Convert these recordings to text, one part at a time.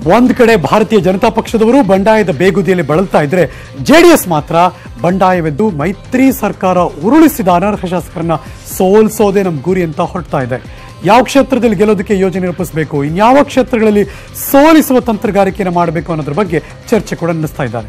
ಒಂದ್ ಕಡೆ ಭಾರತೀಯ ಜನತಾ ಪಕ್ಷದವರು ಬಂಡಾಯದ ಬೇಗುದಿಯಲ್ಲಿ ಬಳಲ್ತಾ ಇದ್ರೆ ಜೆಡಿಎಸ್ ಮಾತ್ರ ಬಂಡಾಯವೆದ್ದು ಮೈತ್ರಿ ಸರ್ಕಾರ ಉರುಳಿಸಿದ ಅನರ್ಹ ಶಾಸಕರನ್ನ ಸೋಲ್ಸೋದೇ ನಮ್ಮ ಗುರಿ ಅಂತ ಹೊರಡ್ತಾ ಇದೆ. ಯಾವ ಕ್ಷೇತ್ರದಲ್ಲಿ ಗೆಲ್ಲೋದಕ್ಕೆ ಯೋಜನೆ ರೂಪಿಸಬೇಕು, ಇನ್ಯಾವ ಕ್ಷೇತ್ರಗಳಲ್ಲಿ ಸೋಲಿಸುವ ತಂತ್ರಗಾರಿಕೆಯನ್ನು ಮಾಡಬೇಕು ಅನ್ನೋದ್ರ ಬಗ್ಗೆ ಚರ್ಚೆ ಕೂಡ ನಡೆಸ್ತಾ ಇದ್ದಾರೆ.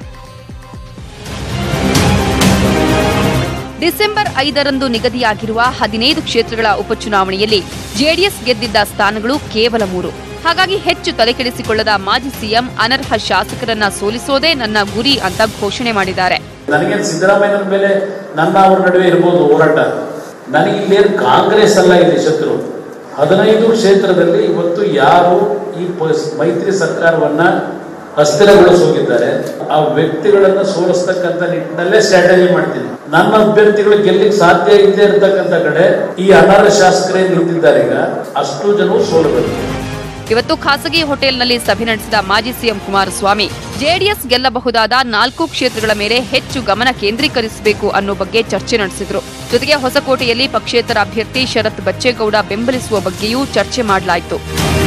ಡಿಸೆಂಬರ್ 5ರಂದು ನಿಗದಿಯಾಗಿರುವ 15 ಕ್ಷೇತ್ರಗಳ ಉಪಚುನಾವಣೆಯಲ್ಲಿ ಜೆಡಿಎಸ್ ಗೆದ್ದಿದ್ದ ಸ್ಥಾನಗಳು ಕೇವಲ 3. ಹಾಗಾಗಿ ಹೆಚ್ಚು ತಲೆಕೆಡಿಸಿಕೊಳ್ಳದ ಮಾಜಿ ಸಿಎಂ ಅನರ್ಹ ಶಾಸಕರನ್ನ ಸೋಲಿಸೋದೇ ನನ್ನ ಗುರಿ ಅಂತ ಘೋಷಣೆ ಮಾಡಿದ್ದಾರೆ. ನನಗೆ ಸಿದ್ದರಾಮಯ್ಯನ ಮೇಲೆ ನನ್ನ ಅವರ ನಡುವೆ ಇರಬಹುದು ಹೋರಾಟ, ನನಗೆ ಇಲ್ಲೇನು ಕಾಂಗ್ರೆಸ್ ಅಲ್ಲ ಇಲ್ಲಿ ಶತ್ರು. 15 ಕ್ಷೇತ್ರದಲ್ಲಿ ಇವತ್ತು ಯಾರು ಈ ಮೈತ್ರಿ ಸರ್ಕಾರವನ್ನ ಅಸ್ಥಿರಗೊಳಿಸೋಗಿದ್ದಾರೆ ಆ ವ್ಯಕ್ತಿಗಳನ್ನ ಸೋಲಿಸ್ತಕ್ಕಂಥ ನಿಟ್ಟಿನಲ್ಲೇ ಸ್ಟ್ರಾಟಜಿ ಮಾಡ್ತೀನಿ. ನನ್ನ ಅಭ್ಯರ್ಥಿಗಳು ಗೆಲ್ಲಿಕ್ಕೆ ಸಾಧ್ಯ ಇಲ್ಲದೆ ಇರತಕ್ಕಂಥ ಕಡೆ ಈ ಅನರ್ಹ ಶಾಸಕರೇ ನಿಂತಿದ್ದಾರೆ. ಈಗ ಅಷ್ಟು ಜನ ಸೋಲಬೇಕು. ಇವತ್ತು ಖಾಸಗಿ ಹೋಟೆಲ್ನಲ್ಲಿ ಸಭೆ ನಡೆಸಿದ ಮಾಜಿ ಸಿಎಂ ಕುಮಾರಸ್ವಾಮಿ ಜೆಡಿಎಸ್ ಗೆಲ್ಲಬಹುದಾದ 4 ಕ್ಷೇತ್ರಗಳ ಮೇಲೆ ಹೆಚ್ಚು ಗಮನ ಕೇಂದ್ರೀಕರಿಸಬೇಕು ಅನ್ನೋ ಬಗ್ಗೆ ಚರ್ಚೆ ನಡೆಸಿದ್ರು. ಜೊತೆಗೆ ಹೊಸಕೋಟೆಯಲ್ಲಿ ಪಕ್ಷೇತರ ಅಭ್ಯರ್ಥಿ ಶರತ್ ಬಚ್ಚೇಗೌಡ ಬೆಂಬಲಿಸುವ ಬಗ್ಗೆಯೂ ಚರ್ಚೆ ಮಾಡಲಾಯಿತು.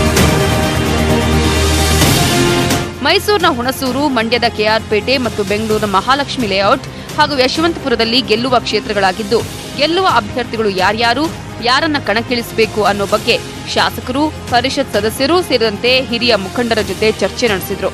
ಮೈಸೂರಿನ ಹುಣಸೂರು, ಮಂಡ್ಯದ ಕೆಆರ್ಪೇಟೆ ಮತ್ತು ಬೆಂಗಳೂರಿನ ಮಹಾಲಕ್ಷ್ಮಿ ಲೇಔಟ್ ಹಾಗೂ ಯಶವಂತಪುರದಲ್ಲಿ ಗೆಲ್ಲುವ ಕ್ಷೇತ್ರಗಳಾಗಿದ್ದು, ಗೆಲ್ಲುವ ಅಭ್ಯರ್ಥಿಗಳು ಯಾರ್ಯಾರು, ಯಾರನ್ನ ಕಣಕ್ಕಿಳಿಸಬೇಕು ಅನ್ನೋ ಬಗ್ಗೆ ಶಾಸಕರು, ಪರಿಷತ್ ಸದಸ್ಯರು ಸೇರಿದಂತೆ ಹಿರಿಯ ಮುಖಂಡರ ಜೊತೆ ಚರ್ಚೆ ನಡೆಸಿದ್ರು.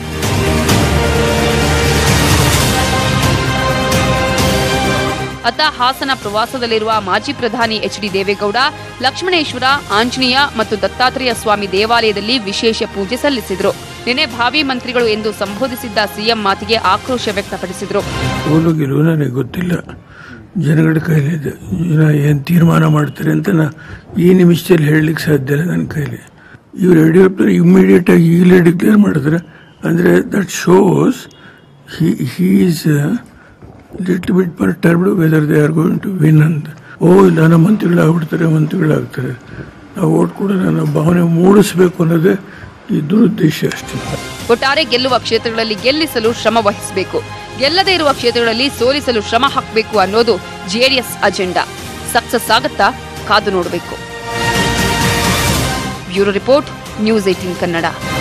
ಅತ್ತ ಹಾಸನ ಪ್ರವಾಸದಲ್ಲಿರುವ ಮಾಜಿ ಪ್ರಧಾನಿ ಎಚ್ಡಿ ದೇವೇಗೌಡ ಲಕ್ಷ್ಮಣೇಶ್ವರ, ಆಂಜನೇಯ ಮತ್ತು ದತ್ತಾತ್ರೇಯ ಸ್ವಾಮಿ ದೇವಾಲಯದಲ್ಲಿ ವಿಶೇಷ ಪೂಜೆ ಸಲ್ಲಿಸಿದ್ರು. ನಿನ್ನೆ ಭಾವಿ ಮಂತ್ರಿಗಳು ಎಂದು ಸಂಬೋಧಿಸಿದ್ದ ಸಿಎಂ ಮಾತಿಗೆ ಆಕ್ರೋಶ ವ್ಯಕ್ತಪಡಿಸಿದ್ರು. ನನಗೆ ಗೊತ್ತಿಲ್ಲ, ಜನಗಳ ಕೈಲಿದೆ, ಜನ ಏನ್ ತೀರ್ಮಾನ ಮಾಡ್ತಾರೆ ಅಂತ ಈ ನಿಮಿಷದಲ್ಲಿ ಹೇಳಲಿಕ್ಕೆ ಸಾಧ್ಯ ಇಲ್ಲ ನನ್ನ ಕೈಲಿ. ಇವ್ರು ಯಡಿಯೂರಪ್ಪ ಇಮಿಡಿಯೇಟ್ ಆಗಿ ಈಗಲೇ ಡಿಕ್ಲೇರ್ ಮಾಡಿದ್ರೆ ಅಂದ್ರೆ that shows he is little bit perturbed whether they are going to win ಅಂತ. ಇಲ್ಲ ನಮ್ಮ ಮಂತ್ರಿಗಳಾಗ್ತಾರೆ, ನಾವು ಓಟ್ ಕೂಡ ನನ್ನ ಭಾವನೆ ಮೂಡಿಸಬೇಕು ಅನ್ನೋದೇ ಈ ದುರುದ್ದೇಶ ಅಷ್ಟೇ. ಒಟ್ಟಾರೆ ಗೆಲ್ಲುವ ಕ್ಷೇತ್ರಗಳಲ್ಲಿ ಗೆಲ್ಲಿಸಲು ಶ್ರಮ ವಹಿಸಬೇಕು, ಗೆಲ್ಲದೇ ಇರುವ ಕ್ಷೇತ್ರಗಳಲ್ಲಿ ಸೋಲಿಸಲು ಶ್ರಮ ಹಾಕಬೇಕು ಅನ್ನೋದು ಜೆಡಿಎಸ್ ಅಜೆಂಡಾ. ಸಕ್ಸಸ್ ಆಗತ್ತಾ? ಕಾದು ನೋಡಬೇಕು. Bureau report, news 18 Kannada.